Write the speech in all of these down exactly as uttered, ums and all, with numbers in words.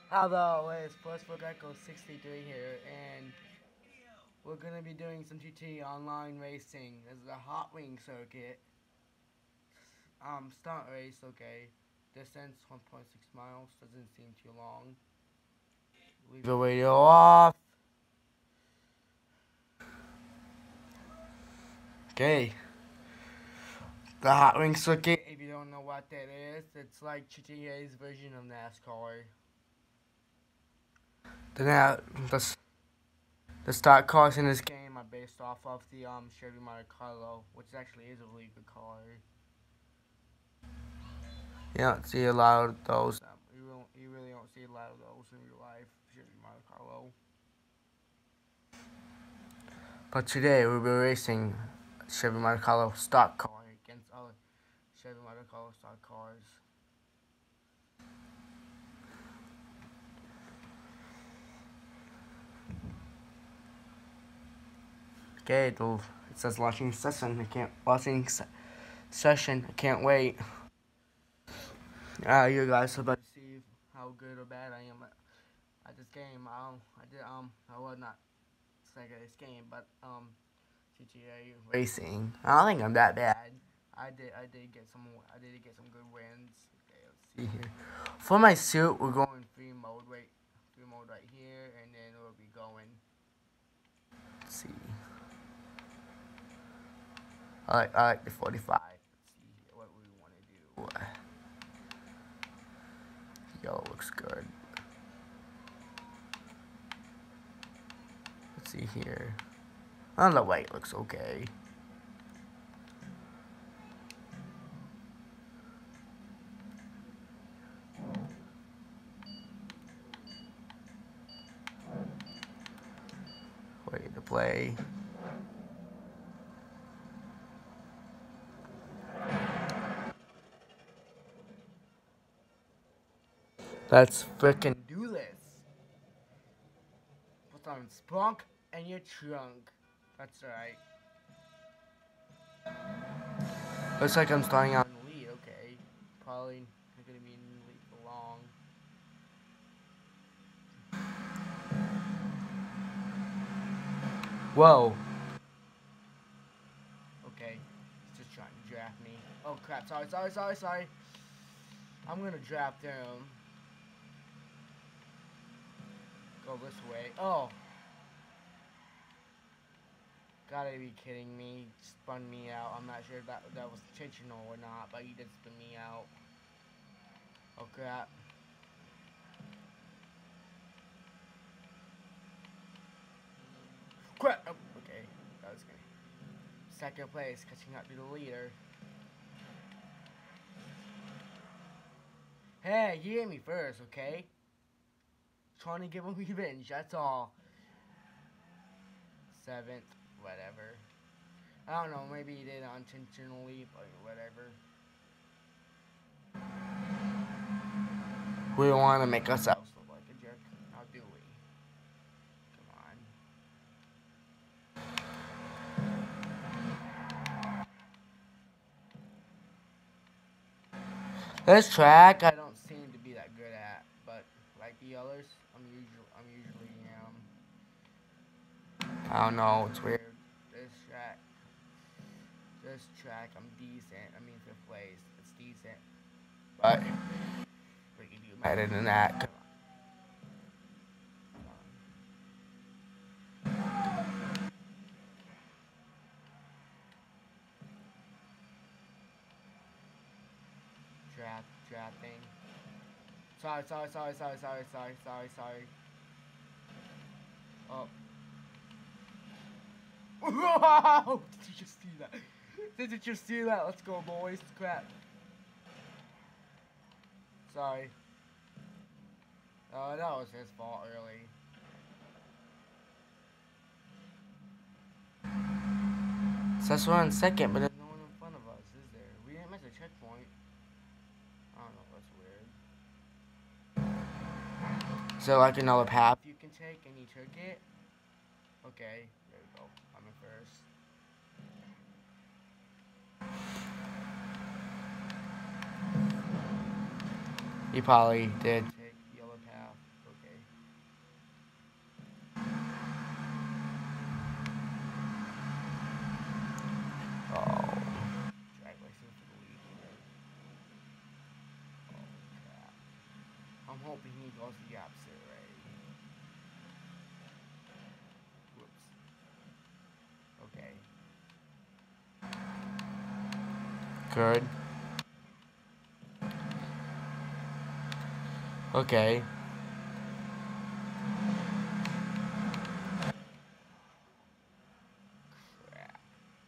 Hello, it's Sportsbook Echo sixty-three here, and we're gonna be doing some G T online racing. This is a hot wing circuit. Um, start race, okay. Distance one point six miles, doesn't seem too long. Leave the radio off. Okay. The hot wing circuit, if you don't know what that is, it's like G T A's version of NASCAR. The, na- the, the stock cars in this game are based off of the um Chevy Monte Carlo, which actually is a really good car. You don't see a lot of those. Um, you, don't, you really don't see a lot of those in real life. Chevy Monte Carlo. But today we'll be racing Chevy Monte Carlo stock car against other Chevy Monte Carlo stock cars. Okay, it says launching session. I can't launching se- session. I can't wait. Uh, you guys are about to see how good or bad I am at, at this game. Um, I did um I was not sick at this game, but um G T A racing. I don't think I'm that bad. I did I did get some I did get some good wins. Okay, let's see here. For my suit, we're going free mode right free mode right here, and then we'll be going. Let's see. I like I like the forty-five. Let's see here what we want to do. Yellow looks good. Let's see here. On the white looks okay. Wait to play. Let's frickin' do this. Put on Splunk and your trunk. That's right. Looks like I'm starting out in the lead. Okay. Probably not gonna be in the lead for long. Whoa. Okay. He's just trying to draft me. Oh crap. Sorry, sorry, sorry, sorry. I'm gonna draft him. Go this way. Oh. Gotta be kidding me. Spun me out. I'm not sure if that, that was intentional or not, but he did spin me out. Oh crap. Crap! Oh, okay. That was good. Second place, catching up to the leader. Hey, you hit me first, okay? Trying to give him revenge, that's all. Seventh, whatever. I don't know, maybe he did it unintentionally, but whatever. We don't want to make ourselves look like a jerk, now do we? Come on. This track I don't seem to be that good at, but like the others, I'm usually I'm usually um I don't know, it's weird. This track this track I'm decent. I mean fifth place. It's decent. But we can do better than that. Draft, drafting. Sorry, sorry, sorry, sorry, sorry, sorry, sorry, sorry. Oh. Wow! Did you just see that? Did you just see that? Let's go, boys. Crap. Sorry. Oh, that was his fault, really. So that's we're on second, but there's no one in front of us, is there? We didn't miss a checkpoint. I don't know, that's weird. So, like another path you can take and you took it? Okay, there we go. I'm in first. He probably did take the yellow path. hoping he goes the opposite way. Whoops. Okay. Good. Okay. Crap.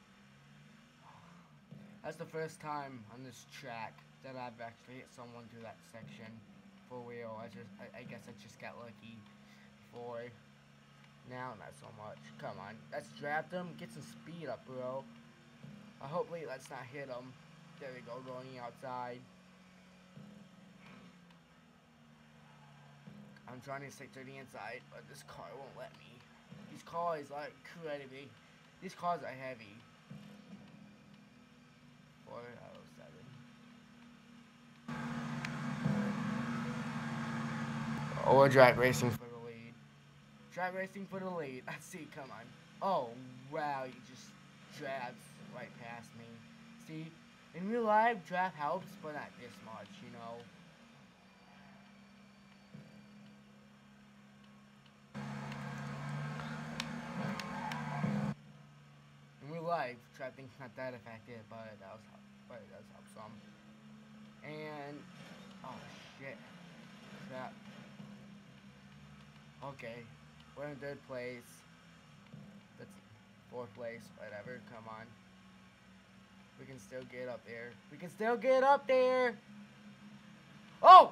That's the first time on this track that I've actually hit someone through that section for real. I just, I, I guess I just got lucky. Before. Now, not so much. Come on, let's draft him. Get some speed up, bro. Uh, hopefully, let's not hit him. There we go, going outside. I'm trying to stick to the inside, but this car won't let me. These cars are incredibly. These cars are heavy. four out of seven. Oh, we're drag racing for the lead. Drag racing for the lead. Let's see, come on. Oh, wow, you just drafts right past me. See, in real life, draft helps, but not this much, you know. In real life, drafting's not that effective, but it does help. But it does help some. And oh shit, crap. Okay, we're in third place. That's fourth place, whatever. Come on, we can still get up there. We can still get up there. Oh!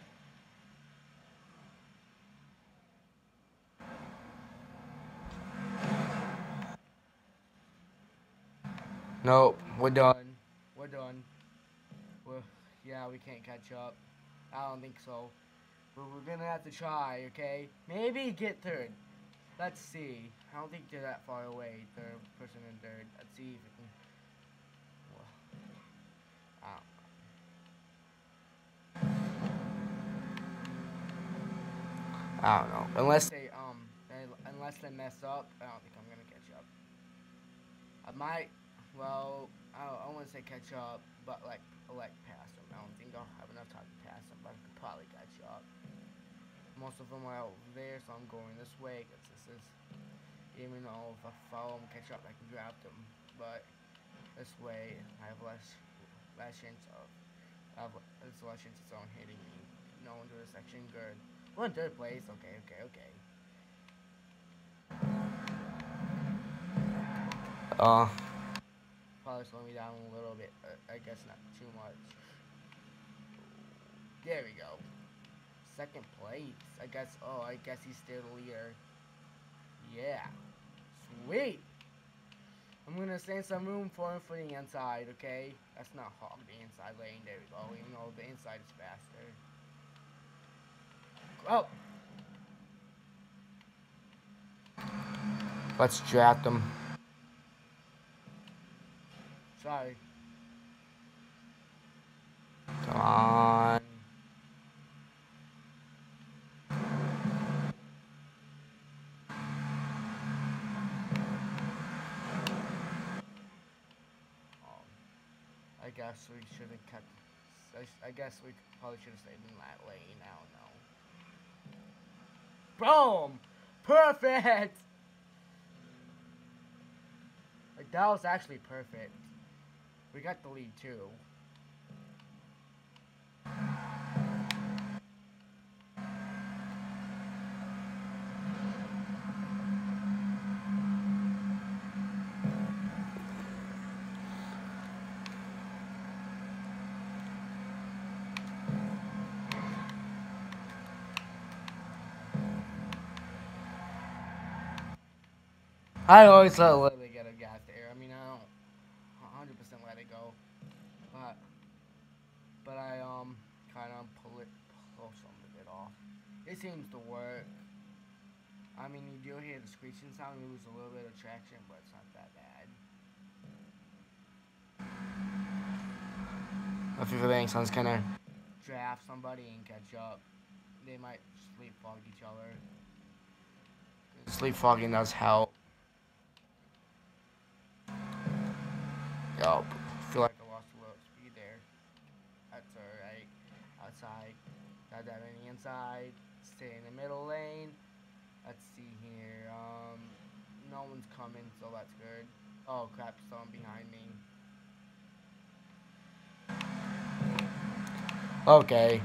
Nope, we're done. We're done. We're, yeah, we can't catch up. I don't think so. But we're gonna have to try, okay? Maybe get third. Let's see. I don't think they're that far away. Third person in third. Let's see if we can. Well, I don't, I don't know. Unless they um, they, unless they mess up, I don't think I'm gonna catch up. I might. Well, I, I want to say catch up, but like, like pass them. I don't think I'll have enough time to pass them, but I could probably catch up. Most of them are over there, so I'm going this way. Cause this is, even though if I follow them, catch up, I can grab them. But this way, I have less, less chance of, I have less chance of someone hitting me. No one to the section. Good. We're in third place. Okay, okay, okay. Uh. Probably slow me down a little bit, but I guess not too much. There we go. Second place. I guess, oh, I guess he's still the leader. Yeah. Sweet. I'm going to save some room for him for the inside, okay? That's not hog the inside lane. There we go. Even though the inside is faster. Oh. Let's draft him. Sorry. Come on. Oh, I guess we should have kept. I guess we probably should have stayed in that lane. I don't know. Boom! Perfect! Like, that was actually perfect. We got the lead too. I always let it get a gas there. I mean, I don't one hundred percent let it go, but but I um kind of pull it, pull some of it off. It seems to work. I mean, you do hear the screeching sound, you lose a little bit of traction, but it's not that bad. A few things, someone's gonna draft somebody and catch up. They might sleepwalk each other. Sleepwalking does help. Yup. Feel like I lost a little speed there. That's alright. Outside. Not that many inside. Stay in the middle lane. Let's see here. Um, no one's coming, so that's good. Oh crap, someone behind me. Okay.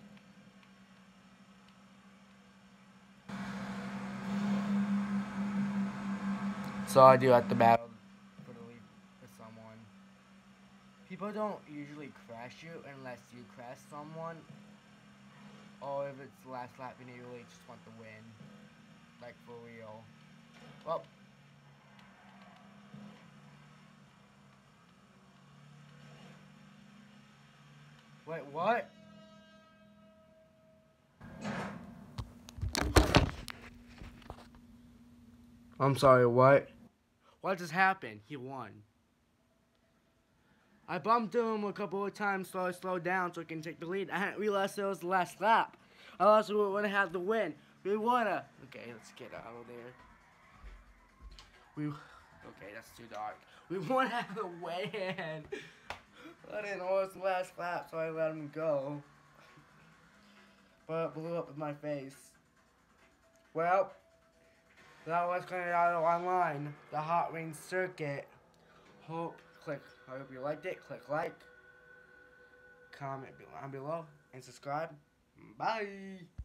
So I do have to battle for the lead with someone. People don't usually crash you unless you crash someone. Or if it's the last lap and you really just want to win. Like for real. Well. Wait, what? I'm sorry, what? What just happened? He won. I bumped him a couple of times so I slowed down so I can take the lead. I didn't realize it was the last lap. I also would have had the win. We wanna. Okay, let's get out of there. We. Okay, that's too dark. We wanna have the win. I didn't know it was the last lap, so I let him go. But it blew up in my face. Well, that was kind of out of online. The Hot Wings Circuit. Hope click. I hope you liked it. Click like, comment down below, and subscribe. Bye.